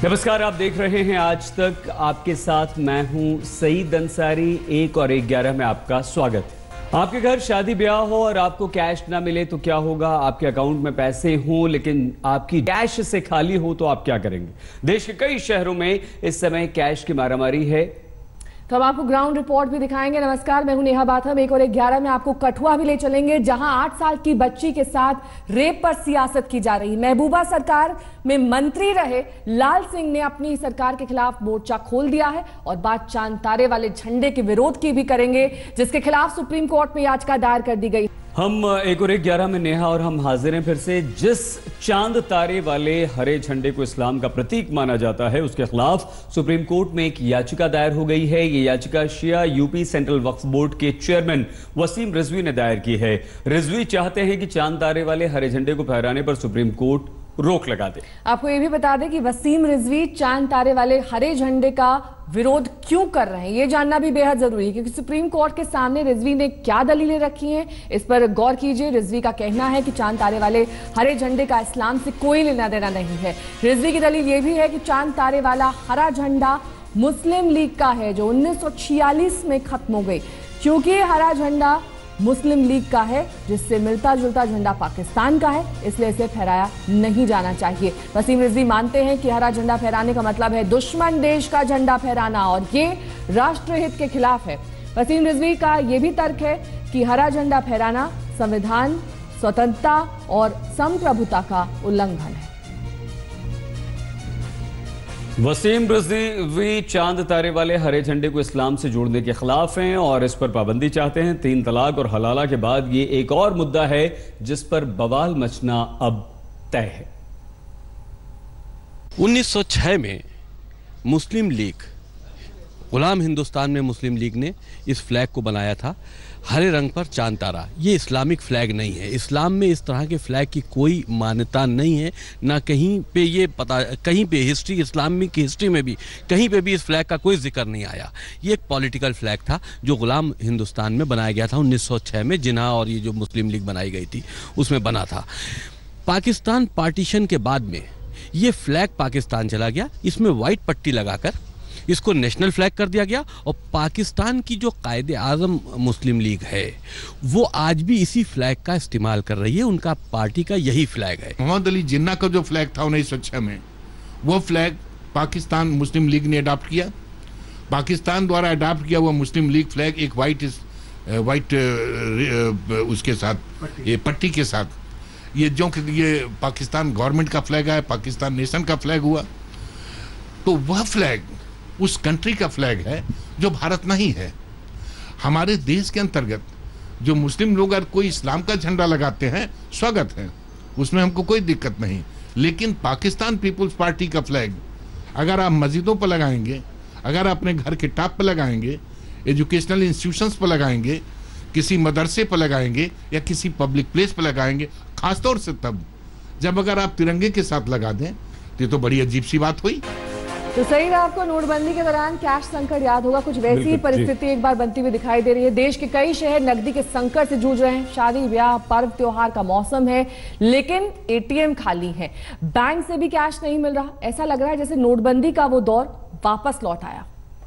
नमस्कार, आप देख रहे हैं आज तक। आपके साथ मैं हूं सईद अंसारी। 1 और 1-11 में आपका स्वागत है। आपके घर शादी ब्याह हो और आपको कैश ना मिले तो क्या होगा? आपके अकाउंट में पैसे हों लेकिन आपकी कैश से खाली हो तो आप क्या करेंगे? देश के कई शहरों में इस समय कैश की मारामारी है। तो हम आपको ग्राउंड रिपोर्ट भी दिखाएंगे। नमस्कार, मैं हूं नेहा बाथम। 1 और 1-11 में आपको कठुआ भी ले चलेंगे, जहां 8 साल की बच्ची के साथ रेप पर सियासत की जा रही। महबूबा सरकार में मंत्री रहे लाल सिंह ने अपनी सरकार के खिलाफ मोर्चा खोल दिया है और बात चांद तारे वाले झंडे के विरोध की भी करेंगे, जिसके खिलाफ सुप्रीम कोर्ट में याचिका दायर कर दी गई। हम 1 और 1-11 में नेहा और हम हाजिर हैं फिर से। जिस चांद तारे वाले हरे झंडे को इस्लाम का प्रतीक माना जाता है, उसके खिलाफ सुप्रीम कोर्ट में एक याचिका दायर हो गई है। ये याचिका Shia UP central Waqf board के चेयरमैन वसीम रिजवी ने दायर की है। रिजवी चाहते हैं कि चांद तारे वाले हरे झंडे को फहराने पर सुप्रीम कोर्ट रोक लगा दे। आपको यह भी बता दें कि वसीम रिजवी चांद तारे वाले हरे झंडे का विरोध क्यों कर रहे हैं, यह जानना भी बेहद जरूरी है, क्योंकि सुप्रीम कोर्ट के सामने रिजवी ने क्या दलीलें रखी हैं, इस पर गौर कीजिए। रिजवी का कहना है कि चांद तारे वाले हरे झंडे का इस्लाम से कोई लेना देना नहीं है। रिजवी की दलील यह भी है कि चांद तारे वाला हरा झंडा मुस्लिम लीग का है, जो 1946 में खत्म हो गई। क्योंकि हरा झंडा मुस्लिम लीग का है, जिससे मिलता जुलता झंडा पाकिस्तान का है, इसलिए इसे फहराया नहीं जाना चाहिए। वसीम रिजवी मानते हैं कि हरा झंडा फहराने का मतलब है दुश्मन देश का झंडा फहराना और ये राष्ट्रहित के खिलाफ है। वसीम रिजवी का यह भी तर्क है कि हरा झंडा फहराना संविधान, स्वतंत्रता और संप्रभुता का उल्लंघन है। वसीम रिजवी चांद तारे वाले हरे झंडे को इस्लाम से जोड़ने के खिलाफ हैं और इस पर पाबंदी चाहते हैं। 3 तलाक और हलाला के बाद ये एक और मुद्दा है जिस पर बवाल मचना अब तय है। 1906 में मुस्लिम लीग, गुलाम हिंदुस्तान में मुस्लिम लीग ने इस फ्लैग को बनाया था, हरे रंग पर चांद तारा। ये इस्लामिक फ्लैग नहीं है। इस्लाम में इस तरह के फ्लैग की कोई मान्यता नहीं है, ना कहीं पे ये पता, कहीं पे हिस्ट्री, इस्लामिक हिस्ट्री में भी कहीं पे भी इस फ्लैग का कोई जिक्र नहीं आया। ये एक पॉलिटिकल फ्लैग था जो गुलाम हिंदुस्तान में बनाया गया था 1906 में। जिन्ना और ये जो मुस्लिम लीग बनाई गई थी उसमें बना था। पाकिस्तान पार्टीशन के बाद में ये फ्लैग पाकिस्तान चला गया, इसमें वाइट पट्टी लगाकर इसको नेशनल फ्लैग कर दिया गया। और पाकिस्तान की जो कायदे आज़म मुस्लिम लीग है वो आज भी इसी फ्लैग का इस्तेमाल कर रही है। उनका पार्टी का यही फ्लैग है। मोहम्मद अली जिन्ना का जो फ्लैग था 1906 में, वो फ्लैग पाकिस्तान मुस्लिम लीग ने अडॉप्ट किया। पाकिस्तान द्वारा अडॉप्ट किया हुआ मुस्लिम लीग फ्लैग एक वाइट उसके साथ, ये पट्टी के साथ, ये जो ये पाकिस्तान गवर्नमेंट का फ्लैग है, पाकिस्तान नेशन का फ्लैग हुआ। तो वह फ्लैग उस कंट्री का फ्लैग है जो भारत नहीं है। हमारे देश के अंतर्गत जो मुस्लिम लोग अगर कोई इस्लाम का झंडा लगाते हैं, स्वागत है, उसमें हमको कोई दिक्कत नहीं। लेकिन पाकिस्तान पीपुल्स पार्टी का फ्लैग अगर आप मस्जिदों पर लगाएंगे, अगर अपने घर के टॉप पर लगाएंगे, एजुकेशनल इंस्टीट्यूशंस पर लगाएंगे, किसी मदरसे पर लगाएंगे या किसी पब्लिक प्लेस पर लगाएंगे, खासतौर से तब जब अगर आप तिरंगे के साथ लगा दें, तो बड़ी अजीब सी बात हुई। तो सही है, आपको नोटबंदी के दौरान कैश संकट याद होगा। कुछ वैसी ही परिस्थिति एक बार बनती हुई दिखाई दे रही है। देश के कई शहर नकदी के संकट से जूझ रहे हैं। शादी ब्याह, पर्व त्योहार का मौसम है, लेकिन एटीएम खाली है, बैंक से भी कैश नहीं मिल रहा। ऐसा लग रहा है जैसे नोटबंदी का वो दौर वापस लौट आया।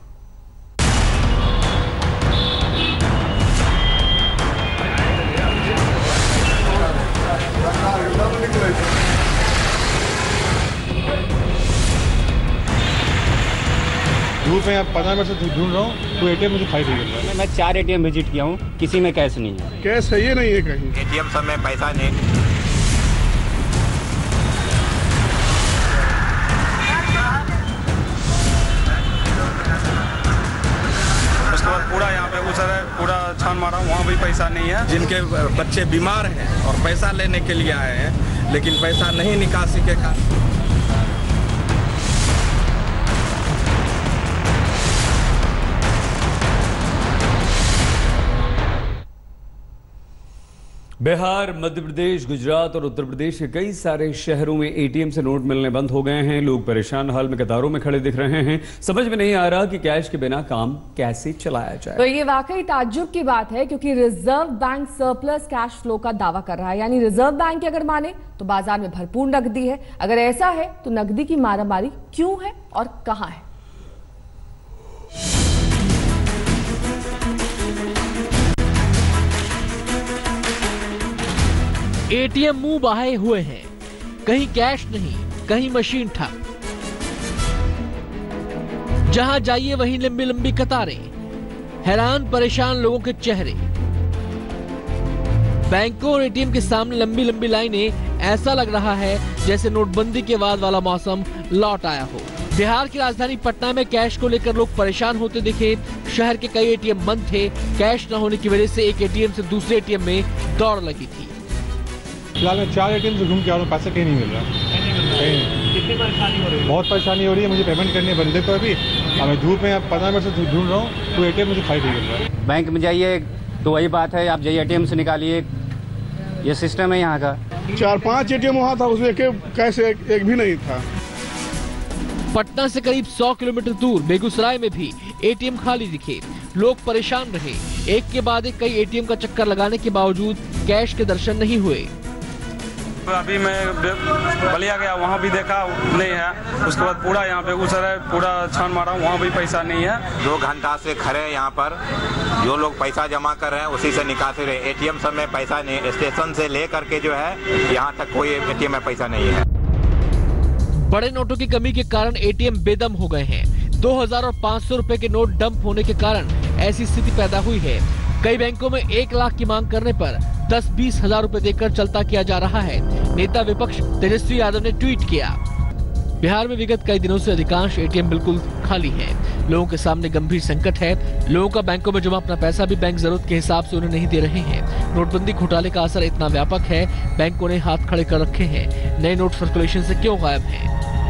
धूप में 15 मिनट से ढूंढ रहा हूँ, तो एटीएम मुझे खाली नहीं मिल रहा है। मैं 4 एटीएम विजिट किया हूँ, किसी में कैश नहीं है। कैश है, ये नहीं है कहीं एटीएम सब में पैसा नहीं। उसके बाद पूरा यहाँ पे उस पूरा छान मारा, वहाँ भी पैसा नहीं है। जिनके बच्चे बीमार हैं और पैसा लेने के लिए आए हैं, लेकिन पैसा नहीं निकासी के कारण। बिहार, मध्य प्रदेश, गुजरात और उत्तर प्रदेश के कई सारे शहरों में एटीएम से नोट मिलने बंद हो गए हैं। लोग परेशान हाल में कतारों में खड़े दिख रहे हैं। समझ में नहीं आ रहा कि कैश के बिना काम कैसे चलाया जाए। तो ये वाकई ताज्जुब की बात है, क्योंकि Reserve Bank surplus cash flow का दावा कर रहा है। यानी रिजर्व बैंक की अगर माने तो बाजार में भरपूर नकदी है। अगर ऐसा है तो नकदी की मारामारी क्यों है और कहां है? एटीएम मुंह बहाए हुए हैं, कहीं कैश नहीं, कहीं मशीन ठप। जहां जाइए वहीं लंबी लंबी कतारें, हैरान परेशान लोगों के चेहरे। बैंकों और एटीएम के सामने लंबी लंबी लाइनें, ऐसा लग रहा है जैसे नोटबंदी के बाद वाला मौसम लौट आया हो। बिहार की राजधानी पटना में कैश को लेकर लोग परेशान होते दिखे। शहर के कई एटीएम बंद थे। कैश न होने की वजह से एक एटीएम से दूसरे एटीएम में दौड़ लगी थी। फिलहाल मैं 4 एटीएम से घूम के आ रहा हूँ, पैसा कहीं नहीं मिल रहा। कितनी परेशानी हो रही है? बहुत परेशानी हो रही है। मुझे पेमेंट करनी है बंदे को अभी, और मैं धूप में 15 मिनट से ढूंढ रहा हूँ, तो एटीएम मुझे खाली नहीं मिल रहा है। बैंक में जाइए तो वही बात है, आप जाइए एटीएम से निकालिए, ये सिस्टम है यहाँ का। 4-5 एटीएम वहाँ था, उसमें कैश एक भी नहीं था। पटना से करीब 100 किलोमीटर दूर बेगूसराय में भी एटीएम खाली दिखे। लोग परेशान रहे। एक के बाद एक कई एटीएम का चक्कर लगाने के बावजूद कैश के दर्शन नहीं हुए। अभी मैं बलिया गया, वहाँ भी देखा नहीं है। उसके बाद पूरा यहाँ बेगूसराय पूरा छान मारा, वहाँ भी पैसा नहीं है। 2 घंटा से खड़े यहाँ पर, जो लोग पैसा जमा कर रहे हैं उसी से निकासी रहे। एटीएम सब में पैसा नहीं, स्टेशन से ले करके जो है यहाँ तक कोई एटीएम में पैसा नहीं है। बड़े नोटों की कमी के कारण एटीएम बेदम हो गए हैं। 2000 और 500 रुपए के नोट डंप होने के कारण ऐसी स्थिति पैदा हुई है। कई बैंकों में 1 लाख की मांग करने पर 10-20 हजार रुपए देकर चलता किया जा रहा है। नेता विपक्ष तेजस्वी यादव ने ट्वीट किया। बिहार में विगत कई दिनों से अधिकांश एटीएम बिल्कुल खाली है। लोगों के सामने गंभीर संकट है। लोगों का बैंकों में जमा अपना पैसा भी बैंक जरूरत के हिसाब से उन्हें नहीं दे रहे हैं। नोटबंदी घोटाले का असर इतना व्यापक है, बैंकों ने हाथ खड़े कर रखे हैं। नए नोट सर्कुलेशन से क्यों गायब हैं?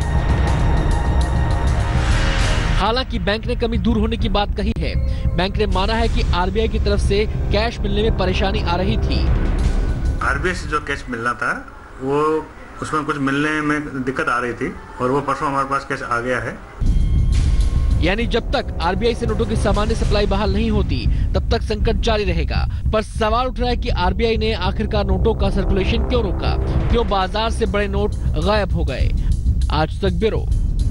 हालांकि बैंक ने कमी दूर होने की बात कही है। बैंक ने माना है कि आरबीआई की तरफ से कैश मिलने में परेशानी आ रही थी। आरबीआई से जो कैश मिलना था वो उसमें कुछ मिलने में दिक्कत आ रही थी, और वो परसों हमारे पास कैश आ गया है। यानी जब तक आरबीआई से नोटों की सामान्य सप्लाई बहाल नहीं होती तब तक संकट जारी रहेगा। पर सवाल उठ रहा है कि आरबीआई ने आखिरकार नोटों का सर्कुलेशन क्यों रोका? क्यों बाजार से बड़े नोट गायब हो गए? आज तक ब्यूरो।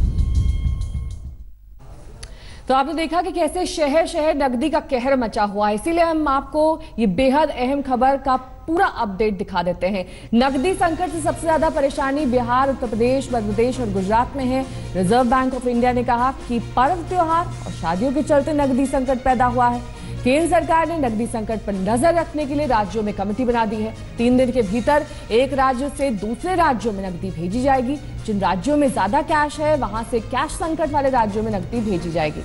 तो आपने देखा कि कैसे शहर शहर नकदी का कहर मचा हुआ है। इसीलिए हम आपको ये बेहद अहम खबर का पूरा अपडेट दिखा देते हैं। नकदी संकट से सबसे ज्यादा परेशानी बिहार, उत्तर प्रदेश, मध्य प्रदेश और गुजरात में है। रिजर्व बैंक ऑफ इंडिया ने कहा कि पर्व, त्योहार और शादियों के चलते नकदी संकट पैदा हुआ है। केंद्र सरकार ने नकदी संकट पर नजर रखने के लिए राज्यों में कमेटी बना दी है। 3 दिन के भीतर एक राज्य से दूसरे राज्यों में नकदी भेजी जाएगी। जिन राज्यों में ज्यादा कैश है वहां से कैश संकट वाले राज्यों में नकदी भेजी जाएगी।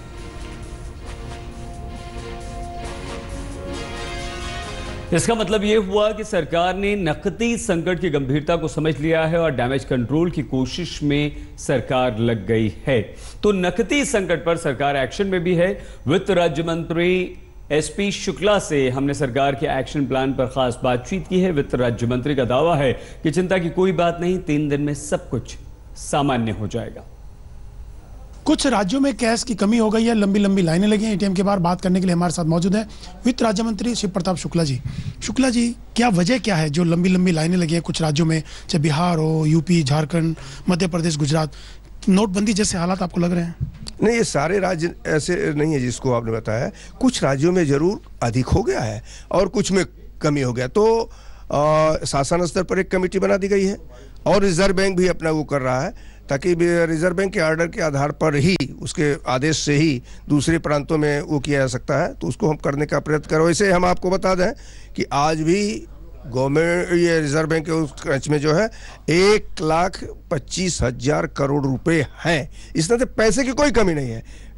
इसका मतलब यह हुआ कि सरकार ने नकदी संकट की गंभीरता को समझ लिया है और डैमेज कंट्रोल की कोशिश में सरकार लग गई है। तो नकदी संकट पर सरकार एक्शन में भी है। वित्त राज्य मंत्री एसपी शुक्ला से हमने सरकार के एक्शन प्लान पर खास बातचीत की है। वित्त राज्य मंत्री का दावा है कि चिंता की कोई बात नहीं, 3 दिन में सब कुछ सामान्य हो जाएगा। कुछ राज्यों में कैश की कमी हो गई है, लंबी लंबी लाइनें लगी हैं एटीएम के बाहर। बात करने के लिए हमारे साथ मौजूद है वित्त राज्य मंत्री शिव प्रताप शुक्ला जी। शुक्ला जी, क्या वजह क्या है जो लंबी लंबी लाइनें लगी हैं कुछ राज्यों में, चाहे बिहार हो, यूपी, झारखंड, मध्य प्रदेश, गुजरात? नोटबंदी जैसे हालात आपको लग रहे हैं? नहीं, ये सारे राज्य ऐसे नहीं है जिसको आपने बताया। कुछ राज्यों में जरूर अधिक हो गया है और कुछ में कमी हो गया। तो शासन स्तर पर एक कमेटी बना दी गई है और रिजर्व बैंक भी अपना वो कर रहा है, ताकि रिजर्व बैंक के ऑर्डर के आधार पर ही, उसके आदेश से ही दूसरे प्रांतों में वो किया जा सकता है। तो उसको हम करने का प्रयत्न करो। वैसे हम आपको बता दें कि आज भी गवर्नमेंट, ये रिजर्व बैंक के उस खर्च में जो है 1,25,000 करोड़ रुपए हैं। इसमें तो पैसे की कोई कमी नहीं है।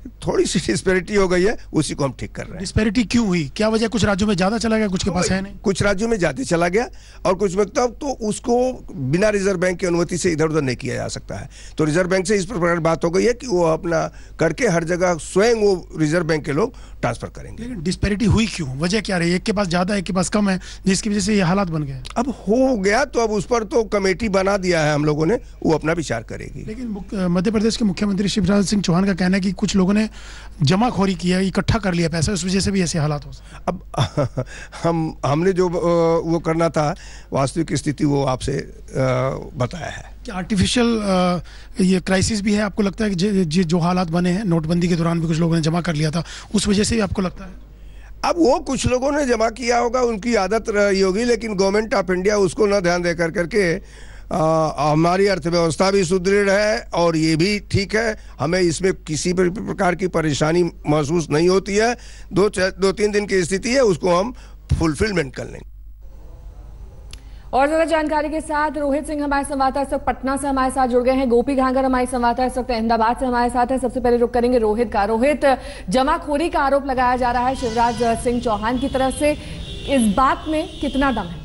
थोड़ी सी डिस्पैरिटी हो गई है, उसी को हम ठीक कर रहे हैं। डिस्पैरिटी क्यों हुई, क्या वजह? कुछ राज्यों में ज्यादा चला गया, कुछ के पास है नहीं। कुछ राज्यों में ज्यादा चला गया और कुछ में तो उसको बिना रिजर्व बैंक की अनुमति से इधर उधर नहीं किया जा सकता है। तो रिजर्व बैंक से इस प्रकार बात हो गई है कि वो अपना करके हर जगह स्वयं वो रिजर्व बैंक के लोग ट्रांसफर करेंगे। लेकिन डिस्पैरिटी हुई क्यों, वजह क्या रही? एक के पास ज्यादा, एक के पास कम है, जिसकी वजह से ये हालात बन गए। अब हो गया तो अब उस पर तो कमेटी बना दिया है हम लोगों ने, वो अपना विचार करेगी। लेकिन मध्य प्रदेश के मुख्यमंत्री शिवराज सिंह चौहान का कहना है कि कुछ लोगों ने जमाखोरी किया, इकट्ठा कर लिया पैसा, उस वजह से भी ऐसे हालात हो सकते। अब हमने जो वो करना था, वास्तविक स्थिति वो आपसे बताया है। क्या आर्टिफिशियल ये क्राइसिस भी है? आपको लगता है कि जो हालात बने हैं नोटबंदी के दौरान भी कुछ लोगों ने जमा कर लिया था, उस वजह से भी आपको लगता है? अब वो कुछ लोगों ने जमा किया होगा, उनकी आदत रही होगी, लेकिन गवर्नमेंट ऑफ इंडिया उसको ना ध्यान दे करके हमारी अर्थव्यवस्था भी सुदृढ़ है और ये भी ठीक है, हमें इसमें किसी भी प्रकार की परेशानी महसूस नहीं होती है। 2-3 दिन की स्थिति है, उसको हम फुलफिलमेंट कर लेंगे। और ज्यादा जानकारी के साथ रोहित सिंह हमारे संवाददाता इस वक्त पटना से हमारे साथ जुड़ गए हैं, गोपी घांगर हमारे संवाददाता इस वक्त अहमदाबाद से हमारे साथ है। सबसे पहले रुक करेंगे रोहित का। रोहित, जमाखोरी का आरोप लगाया जा रहा है शिवराज सिंह चौहान की तरफ से, इस बात में कितना दम है?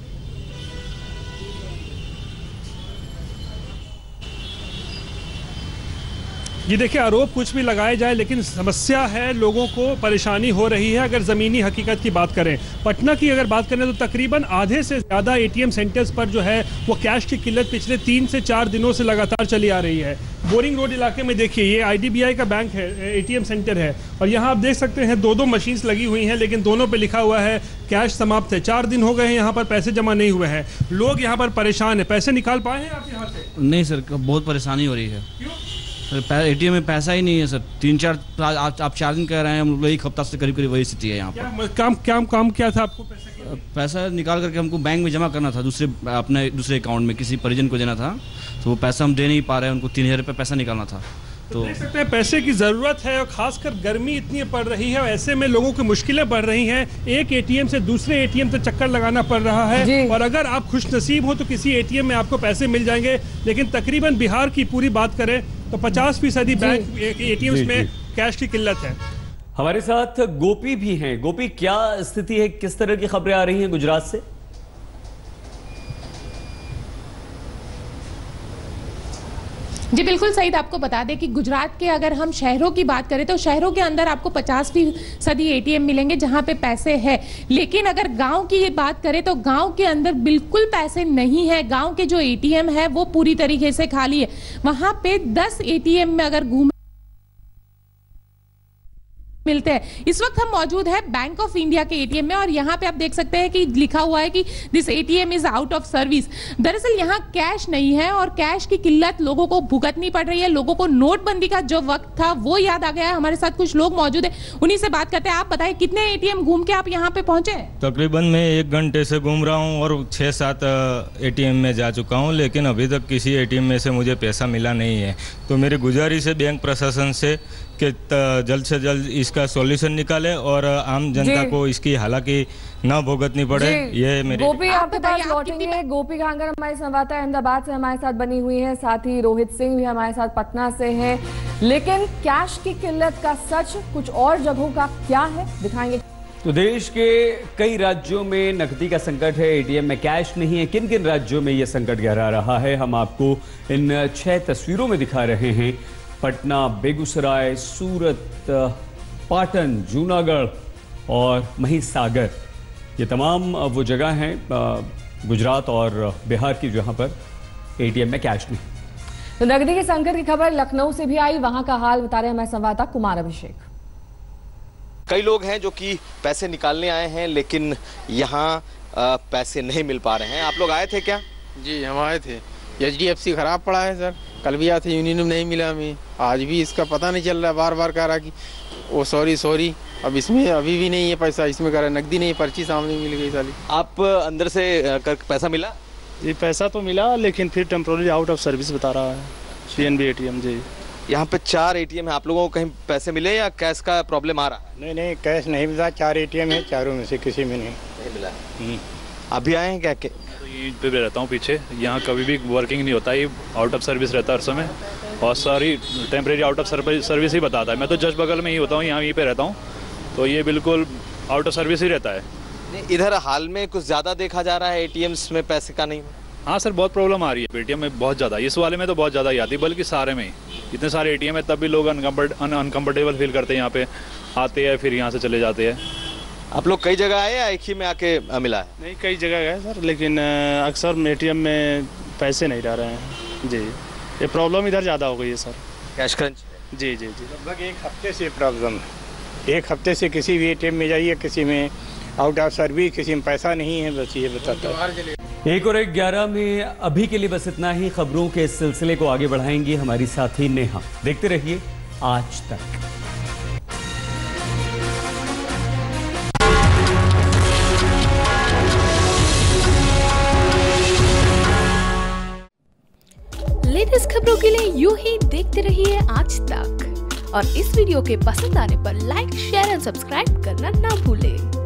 ये देखिए, आरोप कुछ भी लगाए जाए लेकिन समस्या है, लोगों को परेशानी हो रही है। अगर ज़मीनी हकीकत की बात करें, पटना की अगर बात करें तो तकरीबन आधे से ज़्यादा एटीएम सेंटर्स पर जो है वो कैश की किल्लत पिछले 3 से 4 दिनों से लगातार चली आ रही है। बोरिंग रोड इलाके में देखिए, ये IDBI का बैंक है, एटीएम सेंटर है, और यहाँ आप देख सकते हैं 2-2 मशीन्स लगी हुई हैं, लेकिन दोनों पे लिखा हुआ है कैश समाप्त है। 4 दिन हो गए हैं यहाँ पर पैसे जमा नहीं हुए हैं, लोग यहाँ पर परेशान है। पैसे निकाल पाए हैं आप यहाँ से? नहीं सर, बहुत परेशानी हो रही है। क्यों? एटीएम में पैसा ही नहीं है सर। 3-4 आप 4 दिन कह रहे हैं, हम लोग एक हफ्ता से करीब वही स्थिति है यहाँ पर। काम क्या था आपको? पैसा निकाल करके हमको बैंक में जमा करना था, अपने दूसरे अकाउंट में किसी परिजन को देना था, तो वो पैसा हम दे नहीं पा रहे हैं, उनको 3000 रुपये पैसा निकालना था। तो देख सकते हैं पैसे की ज़रूरत है, और खासकर गर्मी इतनी पड़ रही है, और ऐसे में लोगों की मुश्किलें बढ़ रही हैं। एक एटीएम से दूसरे एटीएम तक चक्कर लगाना पड़ रहा है, और अगर आप खुशनसीब हो तो किसी एटीएम में आपको पैसे मिल जाएंगे, लेकिन तकरीबन बिहार की पूरी बात करें तो 50% बैंक एटीएम्स में कैश की किल्लत है। हमारे साथ गोपी भी हैं। गोपी, क्या स्थिति है, किस तरह की खबरें आ रही हैं गुजरात से? जी बिल्कुल सईद, आपको बता दें कि गुजरात के अगर हम शहरों की बात करें तो शहरों के अंदर आपको 50% एटीएम मिलेंगे जहां पे पैसे हैं, लेकिन अगर गांव की बात करें तो गांव के अंदर बिल्कुल पैसे नहीं है। गांव के जो एटीएम है वो पूरी तरीके से खाली है। वहां पे 10 एटीएम में अगर घूम मिलते हैं। इस वक्त हम मौजूद है बैंक ऑफ इंडिया के एटीएम में, और यहाँ पे आप देख सकते हैं कि लिखा हुआ है कि this ATM is out of service. दरअसल यहाँ कैश नहीं है और कैश की किल्लत लोगों को भुगतनी पड़ रही है। लोगों को नोटबंदी का जो वक्त था वो याद आ गया है। हमारे साथ कुछ लोग मौजूद है, उन्हीं से बात करते हैं। आप बताइए, कितने एटीएम घूम के आप यहाँ पे पहुंचे? तकरीबन मैं 1 घंटे से घूम रहा हूँ और 6-7 एटीएम में जा चुका हूँ, लेकिन अभी तक किसी एटीएम में से मुझे पैसा मिला नहीं है। तो मेरी गुजारिश है बैंक प्रशासन से कि जल्द से जल्द इसका सॉल्यूशन निकाले और आम जनता को इसकी हालांकि न भुगतनी पड़े। ये मेरी गोपी आपके पास लौटेंगे। गोपी घांगर हमारे संवाददाता अहमदाबाद से हमारे साथ बनी हुई है, साथ ही रोहित सिंह भी हमारे साथ पटना से हैं। लेकिन कैश की किल्लत का सच कुछ और जगहों का क्या है, दिखाएंगे। तो देश के कई राज्यों में नकदी का संकट है, एटीएम में कैश नहीं है। किन किन राज्यों में यह संकट गहरा रहा है, हम आपको इन 6 तस्वीरों में दिखा रहे हैं। पटना, बेगूसराय, सूरत, पाटन, जूनागढ़ और महिसागर, ये तमाम वो जगह हैं गुजरात और बिहार की जहां पर एटीएम में कैश नहीं। तो नकदी के संकट की खबर लखनऊ से भी आई, वहां का हाल बता रहे हैं हमारे संवाददाता कुमार अभिषेक। कई लोग हैं जो कि पैसे निकालने आए हैं, लेकिन यहाँ पैसे नहीं मिल पा रहे हैं। आप लोग आए थे क्या? जी हम आए थे। HDFC खराब पड़ा है सर, कल भी आए थे, यूनियन में नहीं मिला हमें, आज भी इसका पता नहीं चल रहा, बार बार कह रहा कि ओ सॉरी अब इसमें अभी भी नहीं है पैसा, इसमें कह रहा नकदी नहीं, पर्ची सामने मिल गई साली। आप अंदर से पैसा मिला? जी पैसा तो मिला, लेकिन फिर टेम्पोररी आउट ऑफ सर्विस बता रहा है CNB एटीएम। जी यहाँ पे 4 एटीएम है, आप लोगों को कहीं पैसे मिले या कैश का प्रॉब्लम आ रहा है? नहीं कैश नहीं मिला, 4 एटीएम है, चारों में से किसी में नहीं मिला। अभी आए हैं क्या के? तो यहीं पे रहता हूँ पीछे, यहाँ कभी भी वर्किंग नहीं होता, ये आउट ऑफ सर्विस रहता है हर समय और सारी टेम्परेरी आउट ऑफ सर्विस ही बताता है। मैं तो जस्ट बगल में ही होता हूँ, यहाँ यहीं पे रहता हूँ, तो ये बिल्कुल आउट ऑफ सर्विस ही रहता है। इधर हाल में कुछ ज़्यादा देखा जा रहा है एटीएम्स में पैसे का नहीं? हाँ सर, बहुत प्रॉब्लम आ रही है एटीएम में, बहुत ज़्यादा। इस वाले में तो बहुत ज़्यादा ही आती है, बल्कि सारे में ही इतने सारे एटीएम है, तब भी लोग अनकम्फर्टेबल फील करते हैं, यहाँ पे आते हैं फिर यहाँ से चले जाते हैं। आप लोग कई जगह आए या एक ही में आके मिला है? नहीं, कई जगह गए सर, लेकिन अक्सर एटीएम में पैसे नहीं रह रहे हैं जी। ये प्रॉब्लम इधर ज़्यादा हो गई है सर, कैश क्रंच। जी जी जी, लगभग एक हफ्ते से प्रॉब्लम है। एक हफ्ते से किसी भी एटीएम में जाइए, किसी में आउट ऑफ सर्विस, किसी में पैसा नहीं है, बस ये बताता है। 1 और 1 11 में अभी के लिए बस इतना ही। खबरों के इस सिलसिले को आगे बढ़ाएंगी हमारी साथी नेहा। देखते रहिए आज तक। लेटेस्ट खबरों के लिए यूं ही देखते रहिए आज तक और इस वीडियो के पसंद आने पर लाइक, शेयर और सब्सक्राइब करना ना भूलें।